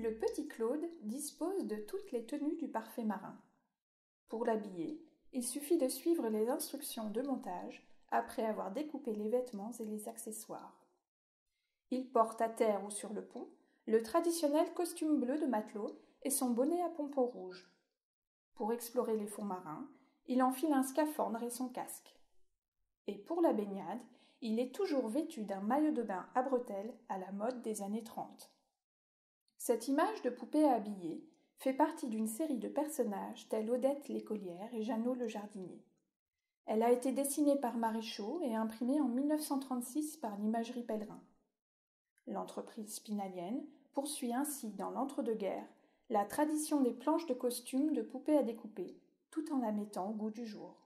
Le petit Claude dispose de toutes les tenues du parfait marin. Pour l'habiller, il suffit de suivre les instructions de montage après avoir découpé les vêtements et les accessoires. Il porte à terre ou sur le pont le traditionnel costume bleu de matelot et son bonnet à pompons rouges. Pour explorer les fonds marins, il enfile un scaphandre et son casque. Et pour la baignade, il est toujours vêtu d'un maillot de bain à bretelles à la mode des années 30. Cette image de poupée à habiller fait partie d'une série de personnages tels Odette l'écolière et Jeannot le jardinier. Elle a été dessinée par Maréchaux et imprimée en 1936 par l'Imagerie Pellegrin. L'entreprise spinalienne poursuit ainsi dans l'entre-deux-guerres la tradition des planches de costumes de poupées à découper, tout en la mettant au goût du jour.